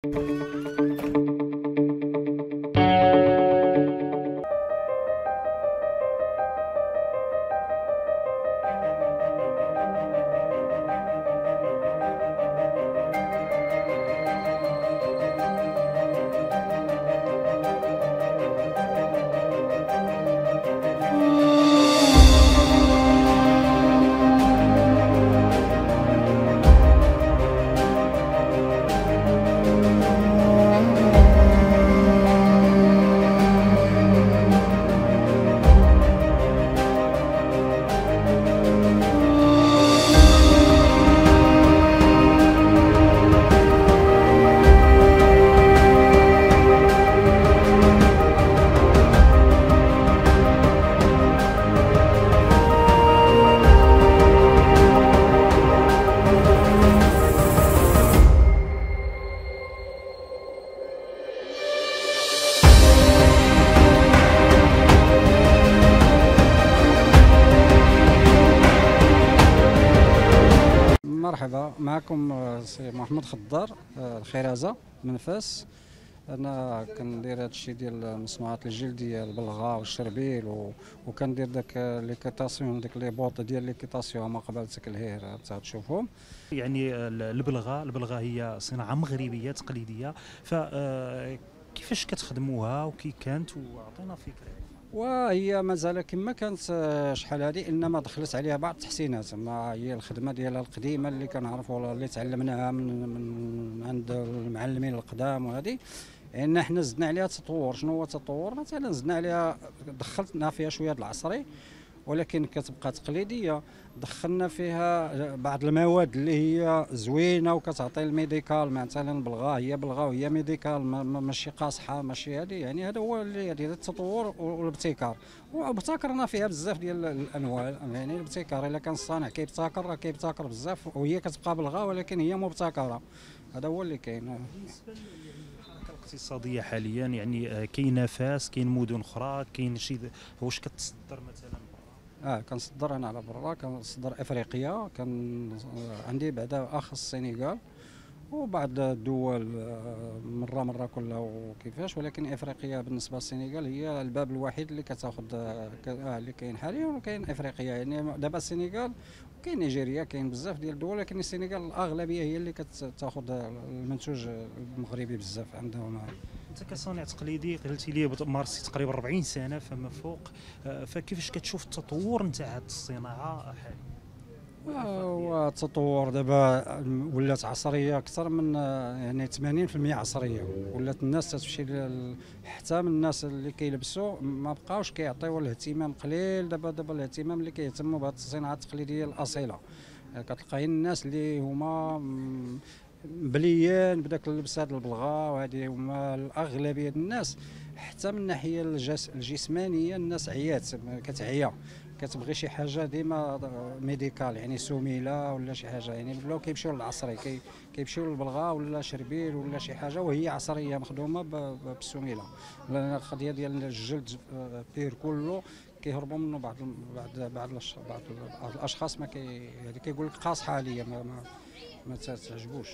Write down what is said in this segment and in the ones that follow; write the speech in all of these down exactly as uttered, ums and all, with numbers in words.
مرحبا معكم سي محمد خضار الخرازه من فاس. انا كندير هذا الشيء ديال المصنوعات الجلديه، البلغه والشربيل، وكندير داك ليكيتاسيون، ديك لي بوط ديال ليكيتاسيون ما قبل الهير تشوفهم. يعني البلغه البلغه هي صناعه مغربيه تقليديه، فكيفاش كتخدموها وكي كانت، وعطينا فكره. وهي مازال كما كانت شحال هذه، انما دخلت عليها بعض التحسينات. ما هي الخدمه ديالها القديمه اللي كنعرفوا اللي تعلمناها من من عند المعلمين القدام، وهذه ان حنا زدنا عليها تطور. شنو هو التطور؟ مثلا زدنا عليها، دخلنا فيها شويه العصري ولكن كتبقى تقليديه. دخلنا فيها بعض المواد اللي هي زوينه وكتعطي الميديكال، مثلا البلغه هي بلغه وهي ميديكال، ماشي قاصحه ماشي هذه. يعني هذا هو اللي هذا التطور والابتكار، وابتكرنا فيها بزاف ديال الانواع. يعني الابتكار الا كان الصانع كيبتكر راه كيبتكر بزاف، وهي كتبقى بلغه ولكن هي مبتكره. هذا هو اللي كاين. بالنسبه للحركه الاقتصاديه حاليا، يعني كاين فاس، كاين مدن اخرى، كاين شي، واش كتصدر مثلا؟ اه كنصدر انا على برا، كنصدر افريقيا، كان عندي بعدا اخ السنغال وبعض الدول مره مره كلها وكيفاش، ولكن افريقيا بالنسبه للسنغال هي الباب الوحيد اللي كتاخذ اللي كاين حاليا. وكاين افريقيا يعني دابا السنغال، وكاين نيجيريا، كاين بزاف ديال الدول، ولكن السنغال الاغلبيه هي اللي كتاخذ المنتوج المغربي بزاف عندهم. انت كصانع تقليدي قلتي لي مارستي تقريبا أربعين سنه فما فوق، فكيفاش كتشوف التطور نتاع هذه الصناعه حاليا؟ والتطور دابا ولات عصريه اكثر من يعني ثمانين بالمئة عصريه. ولات الناس تمشي حتى من الناس اللي كيلبسوا ما بقاوش كيعطيو الاهتمام، قليل دابا دابا الاهتمام اللي كيهتموا بهذه الصناعه التقليديه الاصيله. كتلقاي الناس اللي هما مبليين بداك اللبس هذا البلغه، وهذه هما الاغلبيه الناس. حتى من الناحيه الجسمانيه الناس عيات، كتعيا، كتبغي شي حاجه ديما ميديكال، يعني سميله ولا شي حاجه. يعني ولاو كيمشيو للعصري، كي كيمشيو للبلغه ولا شربيل ولا شي حاجه وهي عصريه مخدومه بالسميله. القضيه ديال الجلد بير كله كيهربوا منه بعض بعض بعض بعض الاشخاص، ما كي يعني كيقول لك قاصحه عليا، ما ما, ما تعجبوش.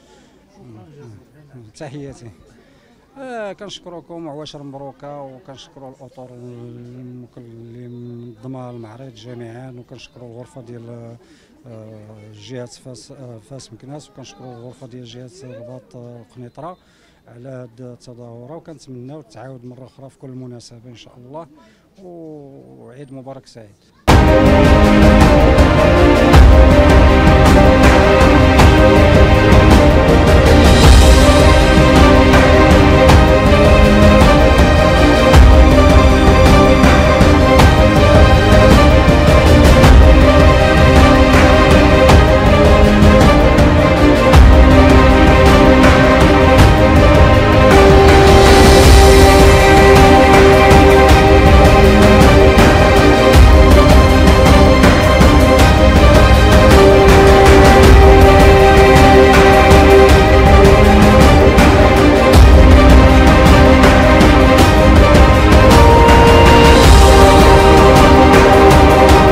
تحياتي. آه كنشكركم وعواشر مبروكه، وكنشكروا الاطر اللي منظمه المعرض جميعا، وكنشكروا الغرفه ديال جهه فاس فاس مكناس، وكنشكروا الغرفه ديال جهه الرباط قنيطره على هذه التظاهره. وكنتمناو تعاود مره اخرى في كل مناسبه ان شاء الله، وعيد مبارك سعيد.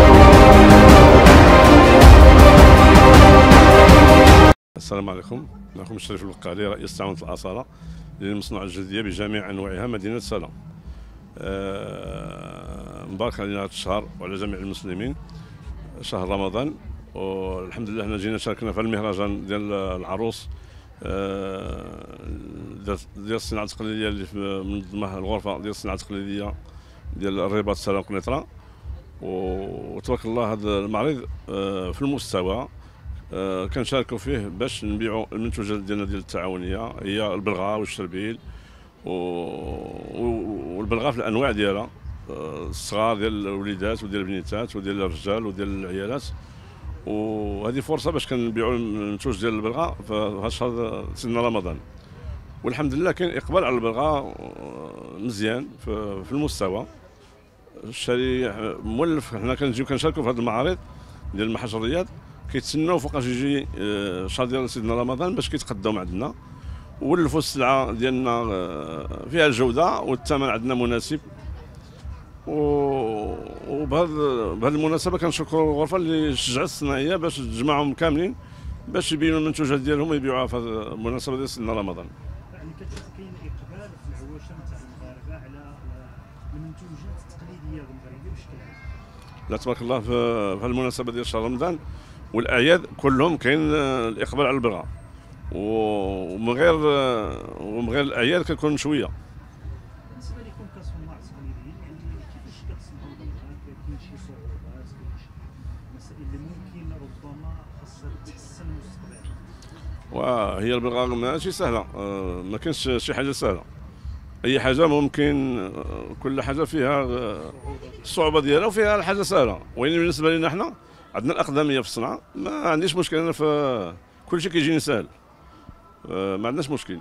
السلام عليكم. معكم الشريف البقالي رئيس تعاون الأصالة للمصنوعات الجلدية بجميع أنواعها مدينة سلا. أه مبارك علينا هذا الشهر وعلى جميع المسلمين، شهر رمضان، والحمد لله حنا جينا شاركنا في المهرجان ديال العروس أه ديال الصناعة التقليدية اللي منظمها الغرفة ديال الصناعة التقليدية ديال الرباط سلا قنيطرة. وتبارك الله هذا المعرض أه في المستوى أه كنشاركوا فيه باش نبيعوا المنتوجات ديالنا ديال التعاونيه، هي البلغه والشربيل والبلغه في الانواع ديالها، أه الصغار ديال الوليدات وديال البنيتات وديال الرجال وديال العيالات. وهذه فرصه باش كنبيعوا المنتوج ديال البلغه في هذا الشهر سيدنا رمضان. والحمد لله كاين اقبال على البلغه مزيان في المستوى. الشاري مولف، حنا كنجيو كنشاركوا في هذه المعارض ديال المحاج الرياض، كيتسناو فوقاش يجي الشهر ديال سيدنا رمضان باش كيتقداو عندنا ولفوا السلعه ديالنا فيها الجوده والثمن عندنا مناسب. وبهذه بهذه المناسبه كنشكروا الغرفه اللي شجعت الصناعيه باش تجمعهم كاملين باش يبينوا المنتوجات ديالهم ويبيعوها في المناسبه ديال سيدنا رمضان. يعني كتشوف كاين اقبال في العواشة نتاع المغاربه على المنتوجات التقليديه المغربيه بشكل عام؟ لا تبارك الله في هذه المناسبه ديال شهر رمضان والاعياد كلهم كاين الاقبال على البلغه، ومن غير ومن غير الاعياد كتكون شويه. بالنسبه لكم كصناع تقليديين، يعني كيفاش كتصنعوا البلغه؟ كاين شي صعوبات، كاين شي مسائل اللي ممكن ربما خاصها تحسن مستقبلا؟ وهي البلغه ماشي سهله، ما كاينش شي حاجه سهله، اي حاجه ممكن، كل حاجه فيها الصعوبه ديالها وفيها الحاجه سهله. وين بالنسبه لنا حنا عندنا الاقدميه في الصنعه، ما عنديش مشكل، انا في كل شيء كيجيني سهل، ما عندناش مشكل.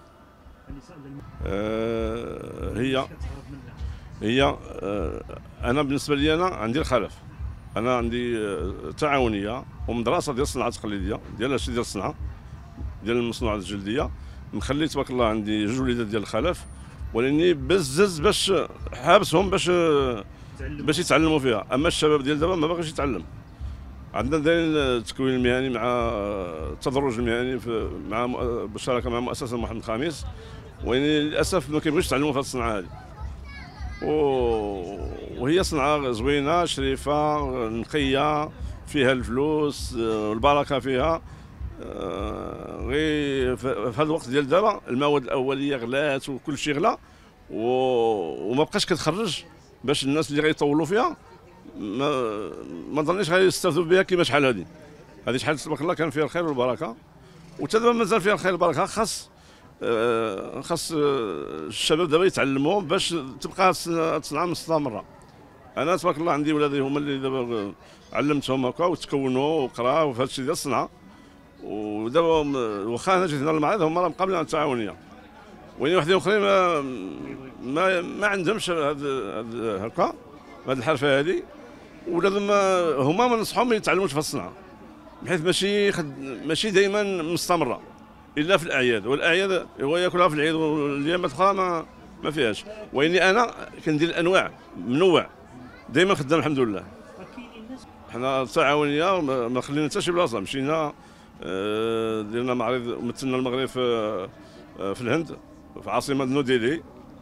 آه هي هي آه انا بالنسبه لي انا عندي الخلف، انا عندي آه تعاونيه ومدرسه ديال الصناعه التقليديه ديال هادشي ديال الصنعه ديال المصنوعات الجلديه، مخلي تبارك الله عندي جوج وليدات ديال الخلف، ولاني بزز باش حابسهم باش باش يتعلموا فيها. اما الشباب ديال دابا ما باغيش يتعلم. عندنا دايرين التكوين المهني مع التدرج المهني مع بالشراكه مع مؤسسه محمد الخامس، ويعني للاسف ما كيبغيوش يتعلموا في هذه الصنعه هذه. وهي صنعه زوينه شريفه نقيه فيها الفلوس والبركه فيها، غير في هذا الوقت ديال دابا المواد الاوليه غلات وكل شيء غلا، وما بقاش كتخرج باش الناس اللي غيطولوا فيها ما ما ظنيش غيستافدوا بها كيما شحال هذه. هذه شحال تبارك الله كان فيها الخير والبركه، وحتى دابا مازال فيها الخير والبركه. خاص آه خاص آه الشباب دابا يتعلموا باش تبقى الصنعه مستمره. انا تبارك الله عندي ولادي هما اللي دابا علمتهم هكا وتكونوا وقراوا في هذا الشيء ديال الصنعه، ودابا واخا انا جيت هنا للمعرض هما راه مقابلين على التعاونيه، وين وحدين اخرين ما ما, ما عندهمش هذا هكا هذه الحرفه هذه، ولازم هما ما نصحهم ما يتعلموش في الصنعه، بحيث ماشي خد... ماشي دائما مستمره الا في الاعياد، والاعياد هو ياكلها في العيد والايام الاخرى ما ما فيهاش. واني انا كندير الانواع منوع دائما خدام الحمد لله. حنا التعاونيه ما خلينا حتى شي بلاصه، مشينا درنا معرض مثلنا المغرب في في الهند في عاصمه نيو ديلي،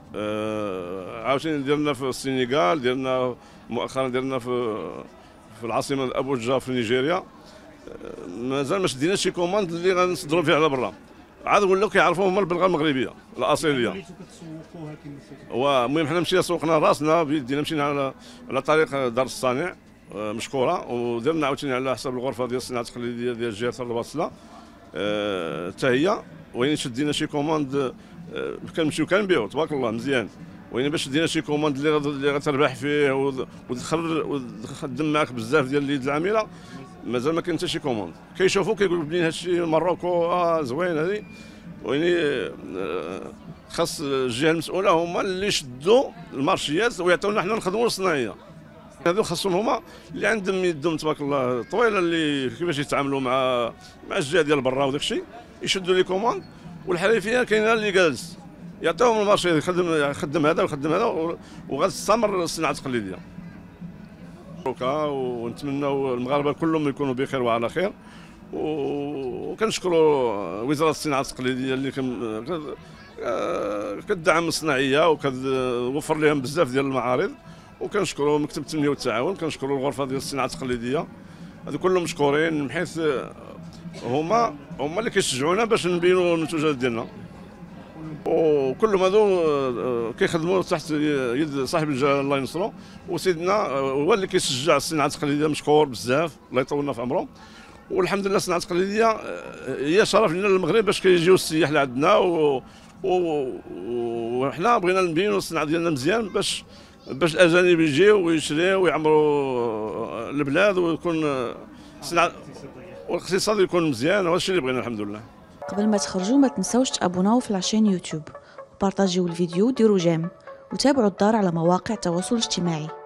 عاوتاني درنا في السنغال، درنا مؤخرا درنا في في العاصمه ابوجا في نيجيريا. مازال ما شديناش شي كوماند اللي غنصدروا فيها على برا، عاد ولاو كيعرفوا هما البلغه المغربيه الاصيليه. المهم حنا مشينا سوقنا راسنا بيدينا، مشينا على على طريق دار الصانع مشكوره، ودرنا عاوتاني على حساب الغرفه ديال الصناعه التقليديه ديال جهه الرباط سلا حتى هي. وين شدينا شي كوماند كنمشيو كنبيعوا تبارك الله مزيان، وين باش دينا شي كوماند اللي اللي غتربح فيه وتدخل وتخدم معاك بزاف ديال اليد العامله، مازال ما كاين حتى شي كوموند. كيشوفوا كيقولوا بنين هادشي ماروكو اه زوين هذه، ويعني خاص الجهه المسؤوله هما اللي يشدوا المارشيات ويعطيونا حنا نخدموا الصناعيه. هذو خاصهم هما اللي عندهم يدهم تبارك الله طويله، اللي كيفاش يتعاملوا مع مع الجهه ديال برا وداك الشيء، يشدوا لي كوموند. والحرفيه كاينه اللي جالس يعطيهم المارشي يخدم يخدم هذا ويخدم هذا، وغتستمر الصناعه التقليديه. ونتمنوا المغاربه كلهم يكونوا بخير وعلى خير، وكنشكروا وزاره الصناعه التقليديه اللي كتدعم الصناعيه وكتوفر لهم بزاف ديال المعارض، وكنشكروا مكتب التنميه والتعاون، كنشكروا الغرفه ديال الصناعه التقليديه. هذو كلهم مشكورين، بحيث هما هما اللي كيشجعونا باش نبينوا المنتوجات ديالنا، وكلهم هذو كيخدموا تحت يد صاحب الجلاله الله ينصرو، وسيدنا هو اللي كيشجع الصناعه التقليديه، مشكور بزاف الله يطولنا في عمره. والحمد لله الصناعه التقليديه هي شرف لنا للمغرب باش كيجيو السياح لعندنا، وحنا بغينا نبينوا الصناعه ديالنا مزيان باش باش الاجانب يجيو ويشريو ويعمروا البلاد، ويكون الصناعه والاقتصاد يكون مزيان. وهذا الشيء اللي بغينا الحمد لله. قبل ما تخرجوا ما تنسوش تابوناو في لاشين يوتيوب وبارطاجيو الفيديو وديروا جيم وتابعوا الدار على مواقع التواصل الاجتماعي.